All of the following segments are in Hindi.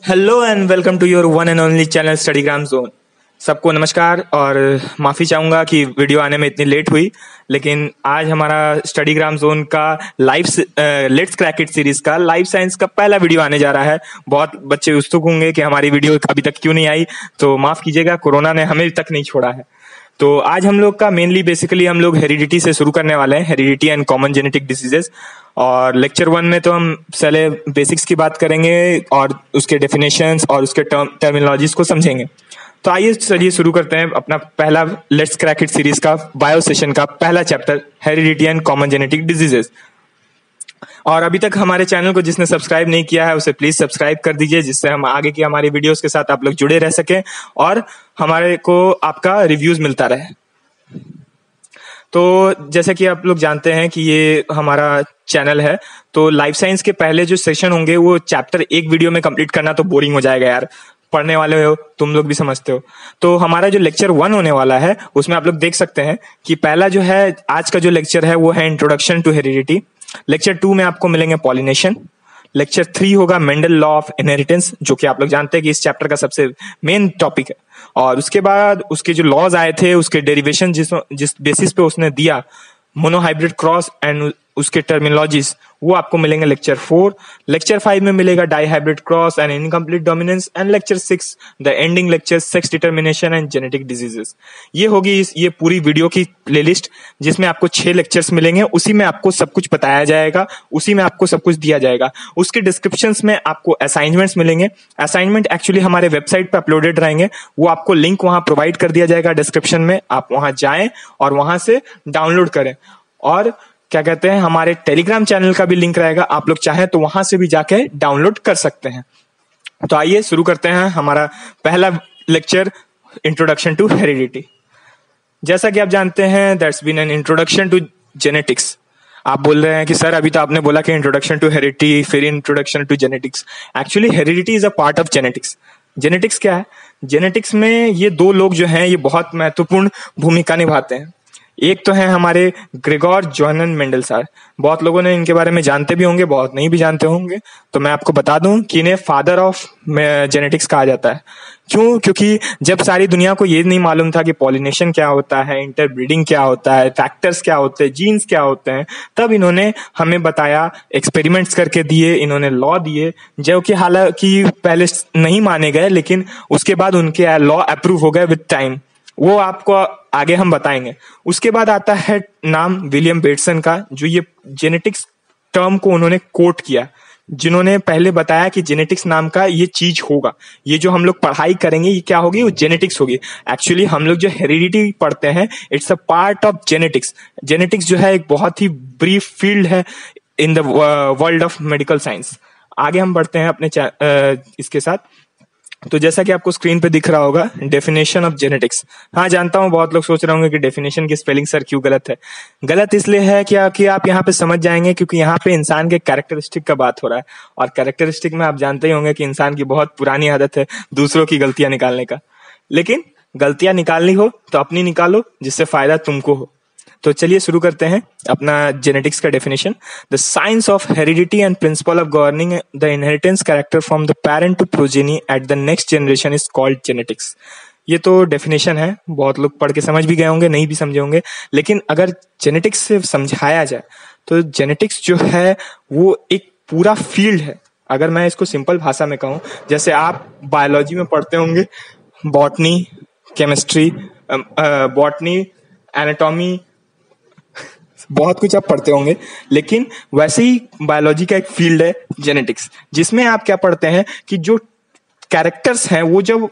Hello and welcome to your one and only channel Studygram Zone. सबको नमस्कार और माफ़ी चाहूँगा कि वीडियो आने में इतनी लेट हुई, लेकिन आज हमारा स्टडीग्राम जोन का live let's crack it series का लाइव साइंस का पहला वीडियो आने जा रहा है। बहुत बच्चे उत्सुक होंगे कि हमारी वीडियो अभी तक क्यों नहीं आई, तो माफ़ कीजिएगा, कोरोना ने हमें तक नहीं छोड़ा है। तो आज हम लोग का मेनली बेसिकली हम लोग हेरिडिटी से शुरू करने वाले हैं, heredity and common genetic diseases. और लेक्चर 1 में तो हम पहले बेसिक्स की बात करेंगे और उसके डेफिनेशंस और उसके टर्मिनोलॉजीज को समझेंगे। तो आइए चलिए शुरू करते हैं अपना पहला लेट्स क्रैक इट सीरीज का बायो सेशन का पहला chapter, heredity and common genetic diseases. और अभी तक हमारे चैनल को जिसने सब्सक्राइब नहीं किया है उसे प्लीज सब्सक्राइब कर दीजिए, जिससे हम आगे की हमारी वीडियोस के साथ आप लोग जुड़े रह सकें और हमारे को आपका रिव्यूज मिलता रहे। तो जैसे कि आप लोग जानते हैं कि ये हमारा चैनल है, तो लाइफ साइंस के पहले जो सेशन होंगे वो चैप्टर एक वीडियो में कंप्लीट करना तो बोरिंग हो जाएगा यार, पढ़ने वाले हो तुम लोग भी समझते हो। तो हमारा जो लेक्चर 1 होने वाला है उसमें आप लोग देख सकते हैं कि पहला जो है आज का जो लेक्चर है वो है इंट्रोडक्शन टू हेरिडिटी। लेक्चर 2 में आपको मिलेंगे पॉलिनेशन। लेक्चर 3 होगा मेंडल लॉ ऑफ इनहेरिटेंस, जो कि आप लोग जानते हैं कि इस चैप्टर का सबसे मेन टॉपिक है। और उसके बाद उसके जो लॉज आए थे, उसके डेरिवेशन जिस बेसिस पे उसने दिया, मोनोहाइब्रिड क्रॉस एंड उसके टर्मिनोलॉजीज, वो आपको मिलेंगे लेक्चर 4। लेक्चर 5 में मिलेगा dihybrid cross and incomplete dominance and lecture 6 the ending lecture sex determination and genetic diseases. ये होगी ये पूरी वीडियो की प्लेलिस्ट, जिसमें आपको 6 लेक्चर्स मिलेंगे। उसी में आपको सब कुछ बताया जाएगा, उसी में आपको सब कुछ दिया जाएगा। उसके डिस्क्रिप्शंस में आपको असाइनमेंट्स मिलेंगे। असाइनमेंट एक्चुअली हमारे वेबसाइट पे अपलोडेड रहेंगे, वो आपको लिंक वहां प्रोवाइड कर दिया जाएगा डिस्क्रिप्शन में। आप वहां जाएं और वहां से डाउनलोड करें। और क्या कहते हैं, हमारे टेलीग्राम चैनल का भी लिंक रहेगा, आप लोग चाहें तो वहां से भी जाके डाउनलोड कर सकते हैं। तो आइए शुरू करते हैं हमारा पहला लेक्चर, इंट्रोडक्शन टू हेरिडिटी। जैसा कि आप जानते हैं that's been an introduction to genetics. आप बोल रहे हैं कि सर अभी तो आपने बोला कि इंट्रोडक्शन टू हेरिडिटी फिर introduction to genetics. Actually heredity is a part of genetics. Genetics क्या है? जेनेटिक्स में ये दो लोग जो हैं ये बहुत महत्वपूर्ण भूमिका निभाते हैं। एक तो है हमारे ग्रेगोर जोहानन मेंडल सर। बहुत लोगों ने इनके बारे में जानते भी होंगे, बहुत नहीं भी जानते होंगे। तो मैं आपको बता दूं कि इन्हें फादर ऑफ जेनेटिक्स कहा जाता है। क्यों? क्योंकि जब सारी दुनिया को ये नहीं मालूम था कि पॉलिनेशन क्या होता है, इंटरब्रीडिंग क्या होता है, फैक्टर्स क्या होते हैं, जीन्स क्या होते हैं, तब इन्होंने हमें बताया, एक्सपेरिमेंट्स करके दिए, इन्होंने लॉ दिए, जो कि हालांकि पहले नहीं माने गए, लेकिन उसके बाद उनके लॉ अप्रूव हो गए विद टाइम। वो आपको आगे हम बताएंगे। उसके बाद आता है नाम विलियम बेटसन का, जो ये जेनेटिक्स टर्म को उन्होंने कोट किया, जिन्होंने पहले बताया कि जेनेटिक्स नाम का ये चीज होगा, ये जो हम लोग पढ़ाई करेंगे ये क्या होगी, वो जेनेटिक्स होगी। एक्चुअली हम लोग जो हेरिडिटी पढ़ते हैं it's a part of genetics. Genetics जो है एक बहुत ही ब्रीफ फील्ड है in the world of medical science. आगे हम बढ़ते हैं अपने इसके साथ। तो जैसा कि आपको स्क्रीन पे दिख रहा होगा, डेफिनेशन ऑफ जेनेटिक्स। हाँ, जानता हूँ बहुत लोग सोच रहे होंगे कि डेफिनेशन की स्पेलिंग सर क्यों गलत है। गलत इसलिए है कि आप यहाँ पे समझ जाएंगे, क्योंकि यहाँ पे इंसान के कैरेक्टरिस्टिक का बात हो रहा है। और कैरेक्टरिस्टिक में आप जानते ही होंगे कि इंसान की बहुत पुरानी आदत है दूसरों की गलतियां निकालने का। लेकिन गलतियां निकालनी हो तो अपनी निकालो, जिससे फायदा तुमको हो। तो चलिए शुरू करते हैं अपना जेनेटिक्स का definition. The science of heredity and principle of governing the inheritance character from the parent to progeny at the next generation is called genetics. ये तो डेफिनेशन है, बहुत लोग पढ़ के समझ भी गए होंगे, नहीं भी समझे होंगे। लेकिन अगर जेनेटिक्स से समझाया जाए तो जेनेटिक्स जो है वो एक पूरा फील्ड है। अगर मैं इसको सिंपल भाषा में कहूँ, जैसे आप बायोलॉजी में पढ़ते होंगे बॉटनी, केमिस्ट्री, बॉटनी, एनाटॉमी, बहुत कुछ आप पढ़ते होंगे, लेकिन वैसे ही बायोलॉजी का एक फील्ड है जेनेटिक्स, जिसमें आप क्या पढ़ते हैं कि जो कैरेक्टर्स हैं वो जब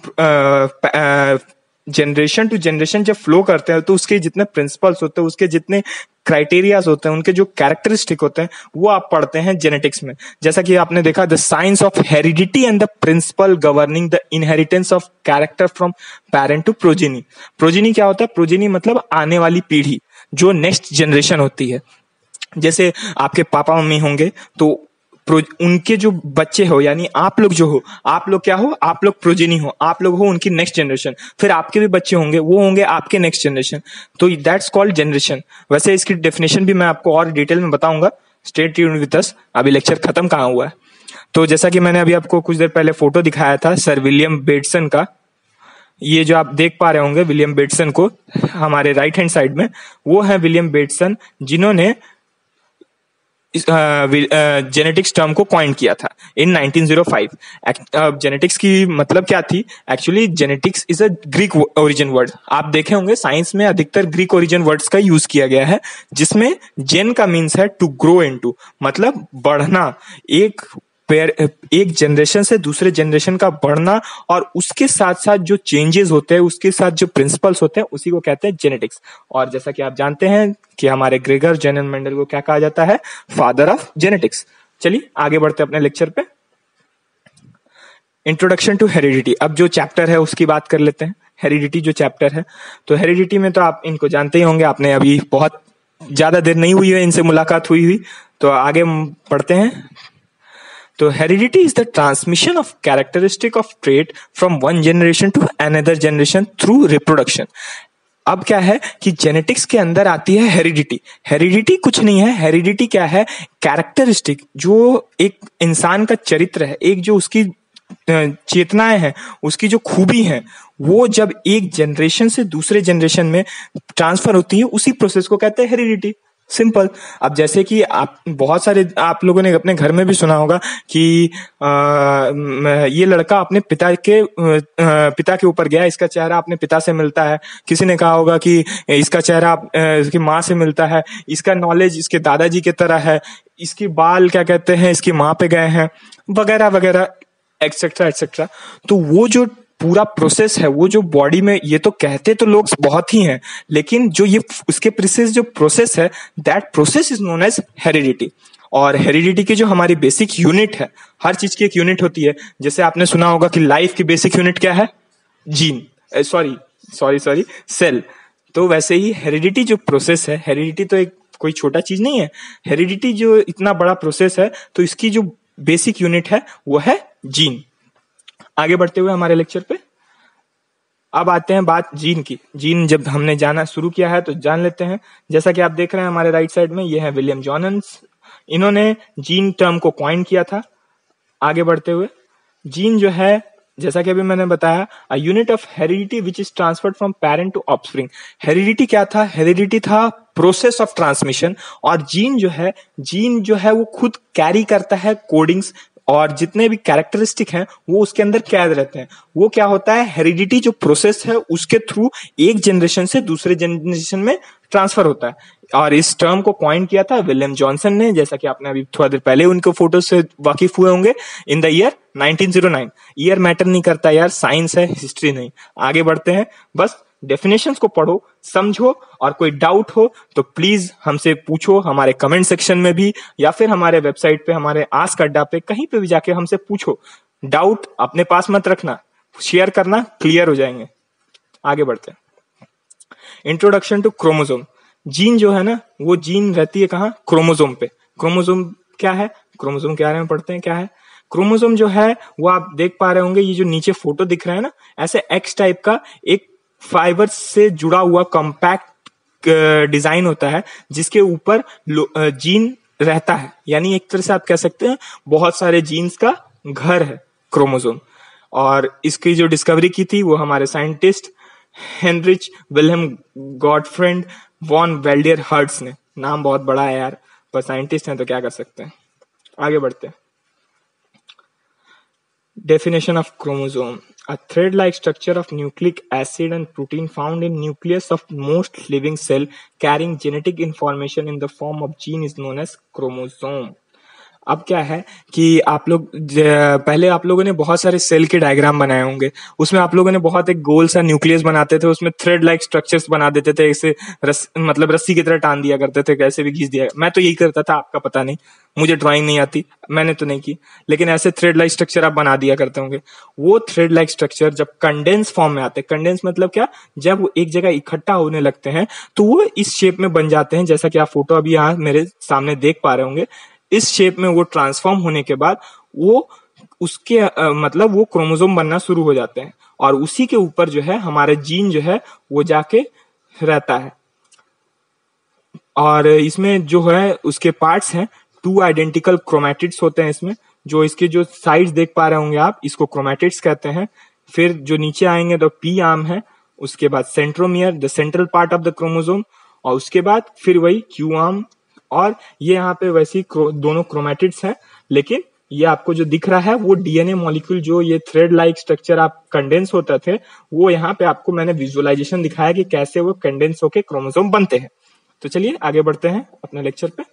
एक जनरेशन टू जनरेशन जब फ्लो करते हैं तो उसके जितने प्रिंसिपल्स होते हैं, उसके जितने क्राइटेरियाज होते हैं, उनके जो कैरेक्टरिस्टिक होते हैं, वो आप पढ़ते हैं जेनेटिक्स में। जैसा कि आपने देखा, the science of heredity and the principle governing the inheritance of character from parent to progeny. Progeny क्या होता है? प्रोजेनी मतलब आने वाली पीढ़ी, जो नेक्स्ट जनरेशन होती है। जैसे आपके पापा मम्मी होंगे तो उनके जो बच्चे हो, यानी आप लोग जो हो, आप लोग क्या हो? आप लोग प्रोजेनी हो, आप लोग हो उनकी नेक्स्ट जनरेशन। फिर आपके भी बच्चे होंगे, वो होंगे आपके नेक्स्ट जनरेशन। तो दैट्स कॉल्ड जनरेशन। वैसे इसकी डेफिनेशन भी मैं आपको और डिटेल में बताऊंगा, स्टे ट्यून्ड विद अस। अभी लेक्चर खत्म कहाँ हुआ है। तो जैसा कि मैंने अभी आपको कुछ देर पहले फोटो दिखाया था सर विलियम बेटसन का, ये जो आप देख पा रहे होंगे विलियम बेटसन को हमारे राइट हैंड साइड में, वो है विलियम बेटसन जिन्होंने जेनेटिक्स टर्म को कॉइन किया था इन 1905। जेनेटिक्स की मतलब क्या थी? Actually genetics is a Greek origin word. आप देखे होंगे साइंस में अधिकतर ग्रीक ओरिजिन वर्ड्स का यूज किया गया है, जिसमें जेन का मीन्स है टू ग्रो इनटू, मतलब बढ़ना, एक जनरेशन से दूसरे जनरेशन का बढ़ना, और उसके साथ साथ जो चेंजेस होते हैं, उसके साथ जो प्रिंसिपल्स होते हैं, उसी को कहते हैं जेनेटिक्स। और जैसा कि आप जानते हैं कि हमारे ग्रेगर जेनन मेंडल को क्या कहा जाता है? Father of genetics. चलिए आगे बढ़ते हैं अपने लेक्चर पे। Introduction to heredity. अब जो चैप्टर है उसकी बात कर लेते हैं। हेरिडिटी जो चैप्टर है, तो हेरिडिटी में तो आप इनको जानते ही होंगे, आपने अभी बहुत ज्यादा देर नहीं हुई है इनसे मुलाकात हुई, तो आगे पढ़ते हैं। तो heredity is the transmission of characteristic of trait from one generation to another generation through reproduction. अब क्या है कि जेनेटिक्स के अंदर आती है हेरिडिटी। हेरिडिटी कुछ नहीं है, हेरिडिटी क्या है? कैरेक्टरिस्टिक, जो एक इंसान का चरित्र है, एक जो उसकी चेतनाएं हैं, उसकी जो खूबी है, वो जब एक जनरेशन से दूसरे जनरेशन में ट्रांसफर होती है, उसी प्रोसेस को कहते हैं हेरिडिटी। सिंपल। अब जैसे कि आप बहुत सारे आप लोगों ने अपने घर में भी सुना होगा कि ये लड़का अपने पिता के ऊपर गया, इसका चेहरा अपने पिता से मिलता है। किसी ने कहा होगा कि इसका चेहरा इसकी माँ से मिलता है, इसका नॉलेज इसके दादाजी की तरह है, इसके बाल क्या कहते हैं इसकी माँ पे गए हैं, वगैरह वगैरह एक्सेट्रा एक्सेट्रा। तो वो जो पूरा प्रोसेस है, वो जो बॉडी में, ये तो कहते तो लोग बहुत ही हैं, लेकिन जो ये उसके जो प्रोसेस है, that process is known as heredity. और हेरिडिटी की जो हमारी बेसिक यूनिट है, हर चीज की एक यूनिट होती है। जैसे आपने सुना होगा कि लाइफ की बेसिक यूनिट क्या है? Gene, sorry cell. तो वैसे ही हेरिडिटी जो प्रोसेस है, हेरिडिटी तो एक कोई छोटा चीज नहीं है। हेरिडिटी जो इतना बड़ा प्रोसेस है, तो इसकी जो बेसिक यूनिट है वो है जीन। आगे बढ़ते हुए हमारे लेक्चर पे अब आते हैं बात जीन की। जीन जब हमने जाना शुरू किया है तो जान लेते हैं। जैसा कि आप देख रहे हैं हमारे राइट साइड में, ये है विलियम जॉनस, इन्होंने जीन टर्म को कॉइन किया था। आगे बढ़ते हुए, जीन जो है, जैसा कि अभी मैंने बताया, a unit of heredity which is transferred from parent to offspring. Heredity क्या था? हेरिडिटी था प्रोसेस ऑफ ट्रांसमिशन। और जीन जो है वो खुद कैरी करता है कोडिंग्स, और जितने भी कैरेक्टरिस्टिक हैं वो उसके अंदर कैद रहते हैं। वो क्या होता है? हेरिडिटी जो प्रोसेस है उसके थ्रू एक जनरेशन से दूसरे जनरेशन में ट्रांसफर होता है। और इस टर्म को कॉइन किया था विलियम जॉनसन ने, जैसा कि आपने अभी थोड़ा देर पहले उनको फोटो से वाकिफ हुए होंगे, in the year 1909। Year matter नहीं करता यार, साइंस है, हिस्ट्री नहीं। आगे बढ़ते हैं, बस डेफिनेशंस को पढ़ो, समझो, और कोई डाउट हो तो प्लीज हमसे पूछो, हमारे कमेंट सेक्शन में भी, या फिर हमारे वेबसाइट पे, हमारे आस्क अड्डा पे, कहीं पे भी जाके हमसे पूछो। डाउट अपने पास मत रखना, शेयर करना, क्लियर हो जाएंगे। आगे बढ़ते हैं। Introduction to chromosome. जीन जो है ना, वो जीन रहती है कहाँ? क्रोमोसोम पे। क्रोमोसोम क्या है? क्रोमोसोम के बारे में पढ़ते हैं क्या है। क्रोमोसोम जो है वो आप देख पा रहे होंगे, ये जो नीचे फोटो दिख रहा है ना, ऐसे एक्स टाइप का एक फाइबर से जुड़ा हुआ कॉम्पैक्ट डिजाइन होता है, जिसके ऊपर जीन रहता है। यानी एक तरह से आप कह सकते हैं बहुत सारे जीन्स का घर है क्रोमोसोम। और इसकी जो डिस्कवरी की थी वो हमारे scientist Heinrich Wilhelm Gottfried von Waldeyer Hartz ने। नाम बहुत बड़ा है यार, पर साइंटिस्ट हैं तो क्या कर सकते हैं। आगे बढ़ते हैं। Definition of chromosome: a thread-like structure of nucleic acid and protein found in nucleus of most living cell carrying genetic information in the form of gene is known as chromosome. अब क्या है कि आप लोग पहले आप लोगों ने बहुत सारे सेल के डायग्राम बनाए होंगे, उसमें आप लोगों ने बहुत एक गोल सा न्यूक्लियस बनाते थे, उसमें थ्रेड लाइक स्ट्रक्चर्स बना देते थे, ऐसे मतलब रस्सी की तरह टान दिया करते थे, कैसे भी खींच दिया। मैं तो यही करता था, आपका पता नहीं, मुझे ड्राइंग नहीं आती, मैंने तो नहीं की, लेकिन ऐसे थ्रेड लाइक स्ट्रक्चर आप बना दिया करते होंगे। वो थ्रेड लाइक स्ट्रक्चर जब कंडेंस फॉर्म में आते हैं, कंडेंस मतलब क्या? जब वो एक जगह इकट्ठा होने लगते हैं तो वो इस शेप में बन जाते हैं, जैसा कि आप फोटो अभी यहाँ मेरे सामने देख पा रहे होंगे। इस शेप में वो ट्रांसफॉर्म होने के बाद वो उसके मतलब वो क्रोमोसोम बनना शुरू हो जाते हैं, और उसी के ऊपर जो है हमारा जीन जो है वो जाके रहता है। और इसमें जो है उसके पार्ट्स हैं, 2 आइडेंटिकल क्रोमैटिड्स होते हैं इसमें, जो इसके जो साइड्स देख पा रहे होंगे आप, इसको क्रोमैटिड्स कहते हैं। फिर जो नीचे आएंगे तो पी आर्म है, उसके बाद centromere the central part of the chromosome, और उसके बाद फिर वही क्यू आर्म, और ये यहाँ पे वैसी दोनों क्रोमैटिड्स हैं। लेकिन ये आपको जो दिख रहा है वो डीएनए मॉलिक्यूल, जो ये थ्रेड लाइक स्ट्रक्चर आप कंडेंस होते थे, वो यहाँ पे आपको मैंने विजुअलाइजेशन दिखाया कि कैसे वो कंडेंस होके क्रोमोसोम बनते हैं। तो चलिए आगे बढ़ते हैं अपने लेक्चर पे।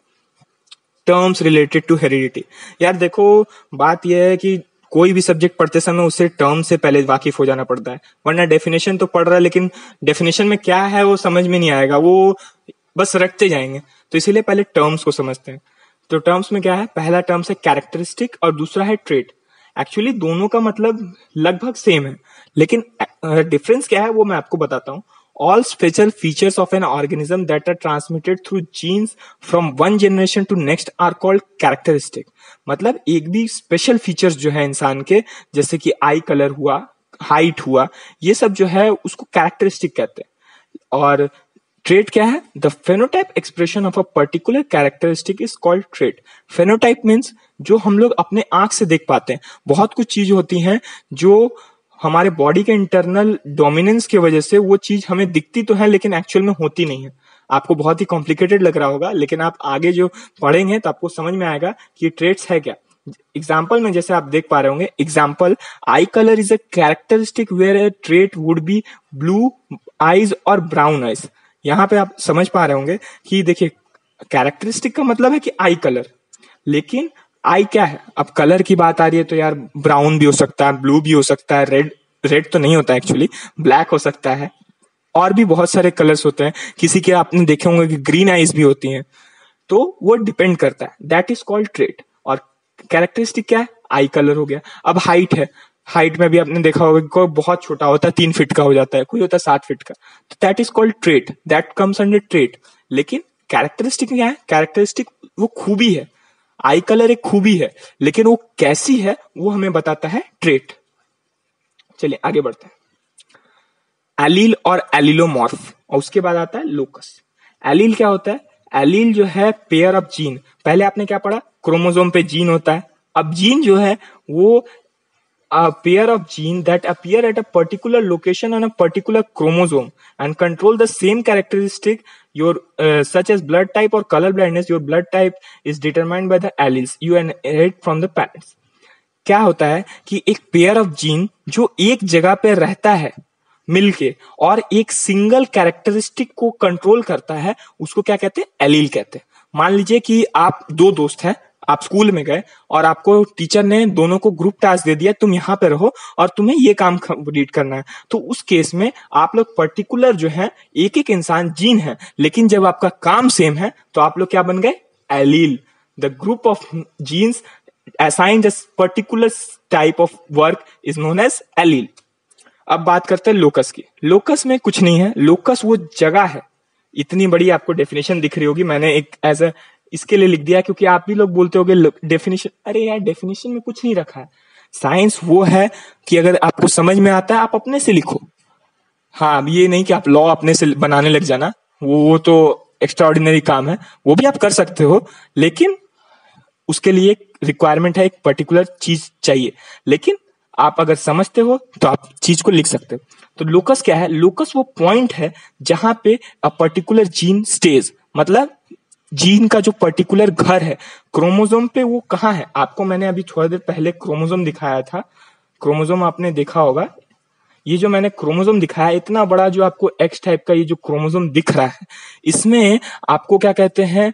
Terms related to heredity. यार देखो, बात यह है कि कोई भी सब्जेक्ट पढ़ते समय उससे टर्म से पहले वाकिफ हो जाना पड़ता है, वरना डेफिनेशन तो पढ़ रहा है लेकिन डेफिनेशन में क्या है वो समझ में नहीं आएगा, वो बस रटते जाएंगे। तो इसीलिए पहले टर्म्स को समझते हैं। तो टर्म्स में क्या है, पहला टर्म्स है कैरेक्टरिस्टिक और दूसरा है ट्रेट। एक्चुअली दोनों का मतलब लगभग सेम है, लेकिन डिफरेंस क्या है वो मैं आपको बताता हूँ। All special features of an organism that are transmitted through genes from one generation to next are called characteristic. मतलब एक भी स्पेशल फीचर्स जो है इंसान के, जैसे कि आई कलर हुआ, हाइट हुआ, ये सब जो है उसको कैरेक्टरिस्टिक कहते हैं। और ट्रेट क्या है, the phenotype expression of a particular characteristic is called trait. Phenotype means जो हम लोग अपने आंख से देख पाते हैं। बहुत कुछ चीज होती हैं जो हमारे बॉडी के इंटरनल डोमिनेंस की वजह से वो चीज हमें दिखती तो है लेकिन एक्चुअल में होती नहीं है। आपको बहुत ही कॉम्प्लिकेटेड लग रहा होगा, लेकिन आप आगे जो पढ़ेंगे तो आपको समझ में आएगा कि ट्रेट्स है क्या। एग्जाम्पल में जैसे आप देख पा रहे होंगे, example eye colour is a characteristic where a trait would be blue eyes और ब्राउन आईज। यहाँ पे आप समझ पा रहे होंगे कि देखिए, कैरेक्टरिस्टिक का मतलब है कि आई कलर, लेकिन आई क्या है। अब कलर की बात आ रही है तो यार ब्राउन भी हो सकता है, ब्लू भी हो सकता है, रेड तो नहीं होता एक्चुअली, ब्लैक हो सकता है, और भी बहुत सारे कलर्स होते हैं। किसी के आपने देखे होंगे कि ग्रीन आईज भी होती हैं। तो वो डिपेंड करता है, दैट इज कॉल्ड ट्रेट। और कैरेक्टरिस्टिक क्या है, आई कलर हो गया। अब हाइट है, हाइट में भी आपने देखा होगा कोई बहुत छोटा होता है, 3 फीट का हो जाता है, कोई होता है 7 फीट का, तो that is called trait, that comes under trait. लेकिन कैरेक्टरिस्टिक क्या है, कैरेक्टरिस्टिक वो खूबी है। आई कलर एक खूबी है, लेकिन वो कैसी है वो हमें बताता है ट्रेट। चलिए आगे बढ़ते हैं। एलील और एलिलोमॉर्फ, और उसके बाद आता है लोकस। एलील क्या होता है, एलील जो है पेयर ऑफ जीन। पहले आपने क्या पढ़ा, क्रोमोसोम पे जीन होता है। अब जीन जो है वो a pair of genes that appear at a particular location on a particular chromosome and control the same characteristic. Your such as blood type or color blindness, your blood type is determined by the alleles you inherit from the parents. क्या होता है कि एक पेयर ऑफ जीन जो एक जगह पे रहता है मिलके और एक सिंगल कैरेक्टरिस्टिक को कंट्रोल करता है, उसको क्या कहते हैं, एलील कहते हैं। मान लीजिए कि आप दो दोस्त हैं, आप स्कूल में गए और आपको टीचर ने दोनों को ग्रुप टास्क दे दिया, तुम यहाँ पे रहो और तुम्हें ये काम रीड करना है। तो उस केस में आप लोग पर्टिकुलर जो है, एक एक इंसान जीन है, लेकिन जब आपका काम सेम है तो आप लोग क्या बन गए, allele. The group of genes assigned a particular type of work is known as allele. अब बात करते हैं लोकस की। लोकस में कुछ नहीं है, लोकस वो जगह है। इतनी बड़ी आपको डेफिनेशन दिख रही होगी, मैंने एक एज इसके लिए लिख दिया क्योंकि आप भी लोग बोलते होगे डेफिनेशन, अरे यार डेफिनेशन में कुछ नहीं रखा है। साइंस वो है कि अगर आपको समझ में आता है आप अपने से लिखो। हाँ, अब ये नहीं कि आप लॉ अपने से बनाने लग जाना, वो तो एक्स्ट्रा ऑर्डिनरी काम है, वो भी आप कर सकते हो, लेकिन उसके लिए एक रिक्वायरमेंट है, एक पर्टिकुलर चीज चाहिए। लेकिन आप अगर समझते हो तो आप चीज को लिख सकते हो। तो लोकस क्या है, लोकस वो पॉइंट है जहां पे अ पर्टिकुलर जीन स्टेज, मतलब जीन का जो पर्टिकुलर घर है क्रोमोसोम पे, वो कहाँ है। आपको मैंने अभी थोड़ी देर पहले क्रोमोसोम दिखाया था, क्रोमोसोम आपने देखा होगा। ये जो मैंने क्रोमोसोम दिखाया, इतना बड़ा जो आपको एक्स टाइप का ये जो क्रोमोसोम दिख रहा है, इसमें आपको क्या कहते हैं,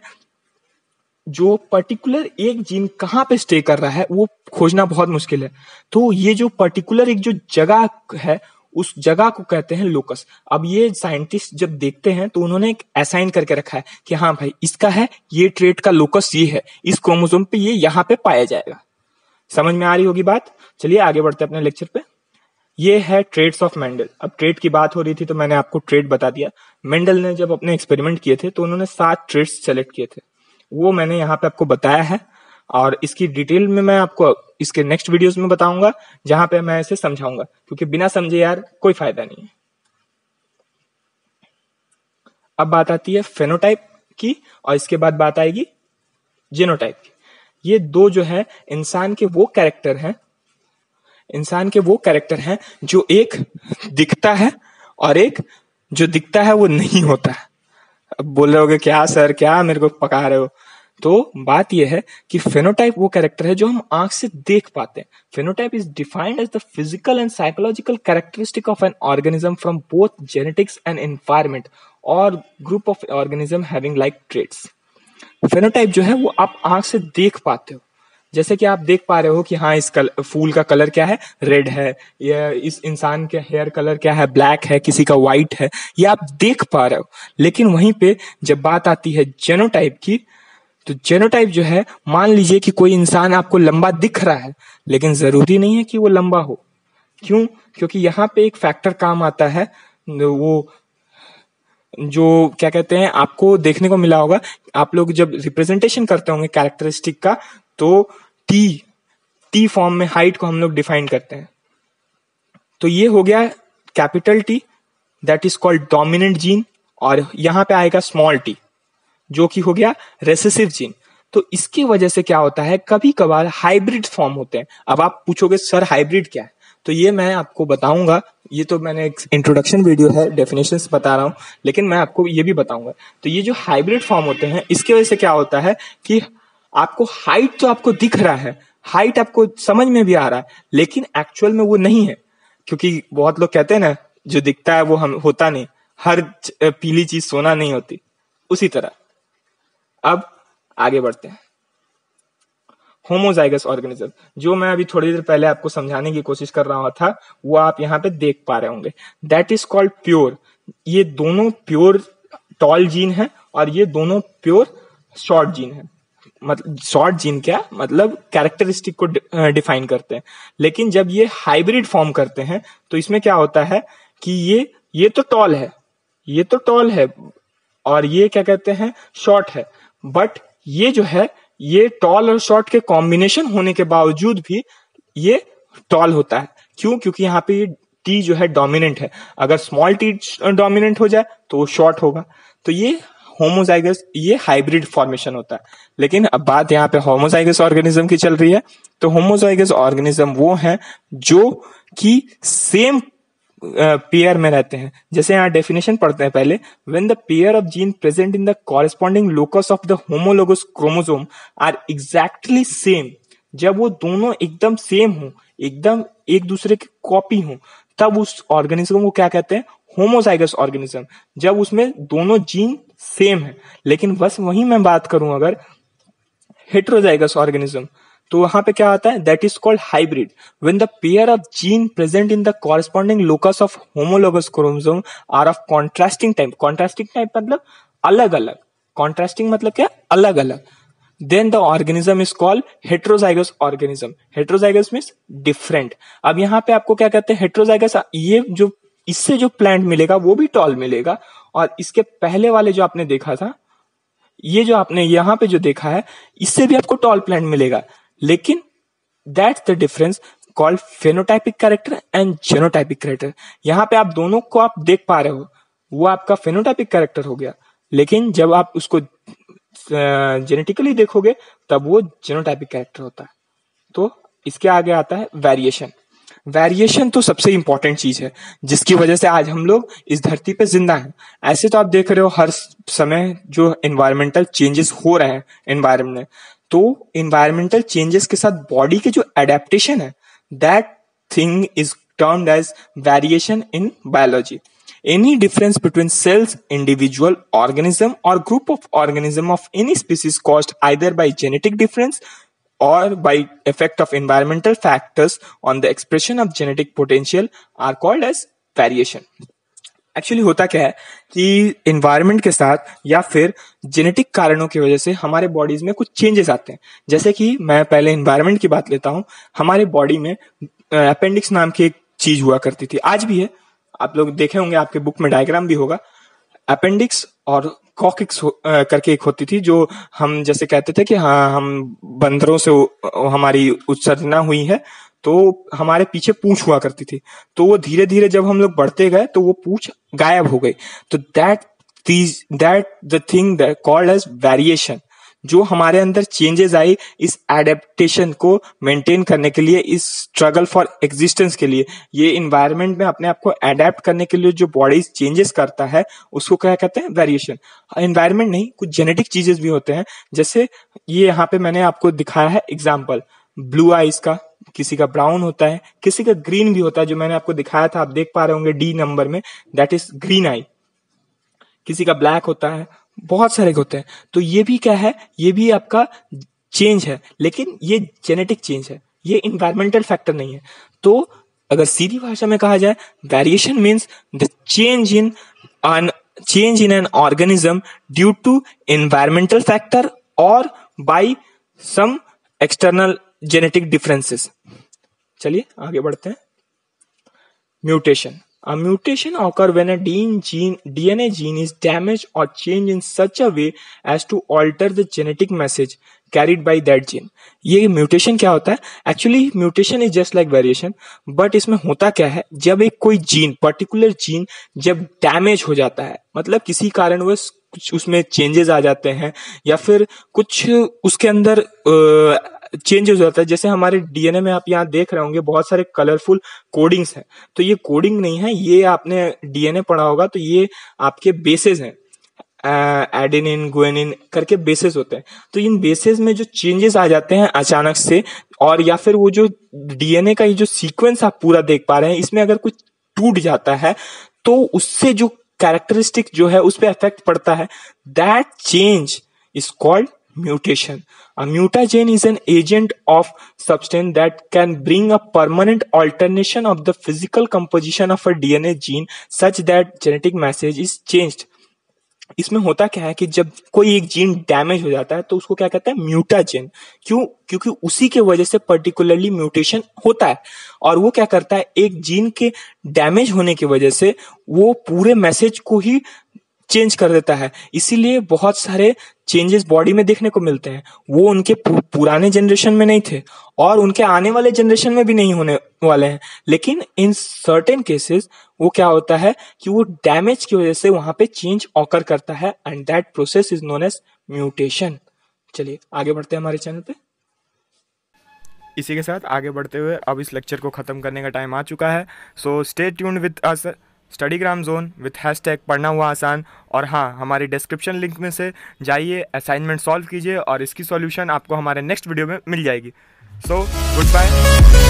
जो पर्टिकुलर एक जीन कहाँ पे स्टे कर रहा है वो खोजना बहुत मुश्किल है। तो ये जो पर्टिकुलर एक जो जगह है, उस जगह को कहते हैं लोकस। अब ये साइंटिस्ट जब देखते हैं तो उन्होंने एक असाइन करके रखा है कि हाँ भाई इसका है, ये ट्रेट का लोकस ये है, इस क्रोमोसोम पे ये यहाँ पे पाया जाएगा। समझ में आ रही होगी बात। चलिए आगे बढ़ते हैं अपने लेक्चर पे। ये है ट्रेट्स ऑफ मेंडल। अब ट्रेट की बात हो रही थी तो मैंने आपको ट्रेट बता दिया। मेंडल ने जब अपने एक्सपेरिमेंट किए थे तो उन्होंने 7 ट्रेट्स सेलेक्ट किए थे, वो मैंने यहाँ पे आपको बताया है, और इसकी डिटेल में मैं आपको इसके नेक्स्ट वीडियोस में बताऊंगा, जहां पे मैं इसे समझाऊंगा, क्योंकि बिना समझे यार कोई फायदा नहीं है। अब बात आती है फेनोटाइप की, और इसके बाद बात आएगी जीनोटाइप की। ये दो जो है इंसान के वो कैरेक्टर हैं जो एक दिखता है और एक जो दिखता है वो नहीं होता है। अब बोल रहे होगे क्या सर, क्या मेरे को पका रहे हो? तो बात यह है कि फेनोटाइप वो कैरेक्टर है जो हम आंख से देख पाते हैं। Phenotype is defined as the physical and psychological characteristic of an organism from both genetics and environment और group of organism having like traits. Phenotype जो है वो आप आंख से देख पाते हो, जैसे कि आप देख पा रहे हो कि हाँ इस फूल का कलर क्या है, रेड है, या इस इंसान के हेयर कलर क्या है, ब्लैक है, किसी का व्हाइट है, ये आप देख पा रहे हो। लेकिन वहीं पे जब बात आती है जेनोटाइप की, तो जेनोटाइप जो है, मान लीजिए कि कोई इंसान आपको लंबा दिख रहा है लेकिन जरूरी नहीं है कि वो लंबा हो। क्यों? क्योंकि यहाँ पे एक फैक्टर काम आता है, वो जो क्या कहते हैं, आपको देखने को मिला होगा, आप लोग जब रिप्रेजेंटेशन करते होंगे कैरेक्टरिस्टिक का, तो टी फॉर्म में हाइट को हम लोग डिफाइन करते हैं। तो ये हो गया capital T, that is called dominant gene, और यहां पे आएगा स्मॉल टी जो कि हो गया रेसेसिव जीन। तो इसकी वजह से क्या होता है, कभी कभार हाइब्रिड फॉर्म होते हैं। अब आप पूछोगे सर हाइब्रिड क्या है, तो ये मैं आपको बताऊंगा। ये तो मैंने एक इंट्रोडक्शन वीडियो है, डेफिनेशंस बता रहा हूं, लेकिन मैं आपको ये भी बताऊंगा। तो ये जो हाइब्रिड फॉर्म होते हैं, इसकी वजह से क्या होता है कि आपको हाइट तो आपको दिख रहा है, हाइट आपको समझ में भी आ रहा है, लेकिन एक्चुअल में वो नहीं है। क्योंकि बहुत लोग कहते हैं ना, जो दिखता है वो हम होता नहीं, हर पीली चीज सोना नहीं होती, उसी तरह। अब आगे बढ़ते हैं। होमोजाइगस ऑर्गेनिज्म, जो मैं अभी थोड़ी देर पहले आपको समझाने की कोशिश कर रहा था, वो आप यहाँ पे देख पा रहे होंगे। That is called pure. ये दोनों प्योर टॉल जीन है और ये दोनों प्योर शॉर्ट जीन है। मतलब शॉर्ट जीन क्या मतलब कैरेक्टरिस्टिक को डिफाइन करते हैं। लेकिन जब ये हाइब्रिड फॉर्म करते हैं तो इसमें क्या होता है कि ये तो टॉल है, ये तो टॉल है, और ये क्या कहते हैं, शॉर्ट है। बट ये जो है, ये टॉल और शॉर्ट के कॉम्बिनेशन होने के बावजूद भी ये टॉल होता है। क्यों? क्योंकि यहाँ पे ये टी जो है डोमिनेंट है। अगर स्मॉल टी डोमिनेंट हो जाए तो वो शॉर्ट होगा। तो ये होमोजाइगस, ये हाइब्रिड फॉर्मेशन होता है। लेकिन अब बात यहाँ पे होमोजाइगस ऑर्गेनिज्म की चल रही है। तो होमोजाइगस ऑर्गेनिज्म वो है जो कि सेम पेयर में रहते हैं। जैसे यहाँ डेफिनेशन पढ़ते हैं पहले, when the pair of gene present in the corresponding locus of the homologous chromosome are exactly same, जब वो दोनों एकदम सेम हो, एकदम एक दूसरे की कॉपी हो, तब उस ऑर्गेनिज्म को क्या कहते हैं, होमोजाइगस ऑर्गेनिज्म। जब उसमें दोनों जीन सेम है। लेकिन बस वही मैं बात करूं अगर हेट्रोजाइगस ऑर्गेनिज्म, तो वहां पे क्या आता है, that is called hybrid. When the pair of gene present in the corresponding locus of homologous chromosome are of contrasting type. Contrasting type मतलब अलग अलग, कॉन्ट्रास्टिंग मतलब क्या, अलग अलग। Then the organism is called heterozygous organism. Heterozygous means different. अब यहाँ पे आपको क्या कहते हैं, हेट्रोजाइगस, ये जो इससे जो प्लांट मिलेगा वो भी टॉल मिलेगा, और इसके पहले वाले जो आपने देखा था, ये जो आपने यहाँ पे जो देखा है, इससे भी आपको टॉल प्लांट मिलेगा। लेकिन that's the difference called phenotypic character and genotypic character. यहाँ पे आप दोनों को आप देख पा रहे हो, वो आपका फेनोटाइपिक कैरेक्टर हो गया। लेकिन जब आप उसको जेनेटिकली देखोगे तब वो जेनोटाइपिक कैरेक्टर होता है। तो इसके आगे आता है वेरिएशन। वेरिएशन तो सबसे इंपॉर्टेंट चीज है, जिसकी वजह से आज हम लोग इस धरती पे जिंदा हैं। ऐसे तो आप देख रहे हो हर समय जो एनवायरमेंटल चेंजेस हो रहे हैं एनवायरमेंट में, तो एनवायरमेंटल चेंजेस के साथ बॉडी के जो एडेप्टेशन है, that thing is termed as variation in biology. Any difference between cells, individual organism or group of organism of any species caused either by genetic difference or by effect of environmental factors on the expression of genetic potential are called as variation. Actually होता क्या है कि एनवायरनमेंट के साथ या फिर जेनेटिक कारणों की वजह से हमारे बॉडीज में कुछ चेंजेस आते हैं। जैसे कि मैं पहले एनवायरनमेंट की बात लेता हूँ। हमारे बॉडी में अपेंडिक्स नाम की एक चीज हुआ करती थी, आज भी है, आप लोग देखे होंगे, आपके बुक में डायग्राम भी होगा। अपेंडिक्स और कॉकिक्स करके एक होती थी, जो हम जैसे कहते थे कि हाँ हम बंदरों से हमारी उत्सर्जना हुई है, तो हमारे पीछे पूंछ हुआ करती थी। तो वो धीरे धीरे जब हम लोग बढ़ते गए तो वो पूंछ गायब हो गई। तो that the thing that called as variation. जो हमारे अंदर चेंजेस आई इस एडेप्टेशन को मेंटेन करने के लिए, इस स्ट्रगल फॉर एग्जिस्टेंस के लिए, ये इन्वायरमेंट में अपने आप को अडेप्ट करने के लिए जो बॉडी चेंजेस करता है उसको क्या कहते हैं, वेरिएशन। इन्वायरमेंट नहीं, कुछ जेनेटिक चीजेस भी होते हैं, जैसे ये यहाँ पे मैंने आपको दिखाया है एग्जाम्पल ब्लू आइज का, किसी का ब्राउन होता है, किसी का ग्रीन भी होता है, जो मैंने आपको दिखाया था, आप देख पा रहे होंगे डी नंबर में, दैट इज ग्रीन आई। किसी का ब्लैक होता है, बहुत सारे होते हैं। तो ये भी क्या है, ये भी आपका चेंज है, लेकिन ये जेनेटिक चेंज है, ये इन्वायरमेंटल फैक्टर नहीं है। तो अगर सीधी भाषा में कहा जाए, variation means the change in an organism due to environmental factor और by some external genetic differences. चलिए आगे बढ़ते हैं। Mutation. A mutation occurs when a DNA gene is damaged or changed in such a way as to alter the genetic message carried by that gene. ये म्यूटेशन क्या होता है? Actually mutation is just like variation, but इसमें होता क्या है, जब एक कोई जीन, पर्टिकुलर जीन जब डैमेज हो जाता है, मतलब किसी कारणवश कुछ उसमें चेंजेस आ जाते हैं या फिर कुछ उसके अंदर चेंजेस हो जाता है। जैसे हमारे डीएनए में आप यहाँ देख रहे होंगे बहुत सारे कलरफुल कोडिंग्स हैं, तो ये कोडिंग नहीं है, ये आपने डीएनए पढ़ा होगा, तो ये आपके बेसेस हैं, एडेनिन गुआनिन करके बेसेस होते हैं। तो इन बेसेस में जो चेंजेस आ जाते हैं अचानक से, और या फिर वो जो डीएनए का ये जो सीक्वेंस आप पूरा देख पा रहे हैं, इसमें अगर कुछ टूट जाता है तो उससे जो कैरेक्टरिस्टिक जो है उस पर इफेक्ट पड़ता है, that change is called mutation. A mutagen is an agent of substance that can bring a permanent alternation of the physical composition of a DNA gene such that genetic message is changed. इसमें होता क्या है कि जब कोई एक जीन डैमेज हो जाता है तो उसको क्या कहते हैं, म्यूटाजेन। क्यों? क्योंकि उसी के वजह से पर्टिकुलरली म्यूटेशन होता है, और वो क्या करता है, एक जीन के डैमेज होने की वजह से वो पूरे मैसेज को ही चेंज कर देता है। इसीलिए बहुत सारे चेंजेस बॉडी में देखने को मिलते हैं, वो उनके पुराने जनरेशन में नहीं थे और उनके आने वाले जनरेशन में भी नहीं होने वाले हैं। लेकिन इन सर्टेन केसेस वो क्या होता है कि वो डैमेज की वजह से वहां पे चेंज ऑकर करता है, and that process is known as mutation. चलिए आगे बढ़ते हैं हमारे चैनल पे। इसी के साथ आगे बढ़ते हुए अब इस लेक्चर को खत्म करने का टाइम आ चुका है। So stay tuned with us Studygram zone with hashtag पढ़ना हुआ आसान। और हाँ, हमारी डिस्क्रिप्शन लिंक में से जाइए, असाइनमेंट सॉल्व कीजिए और इसकी सॉल्यूशन आपको हमारे नेक्स्ट वीडियो में मिल जाएगी। So good bye.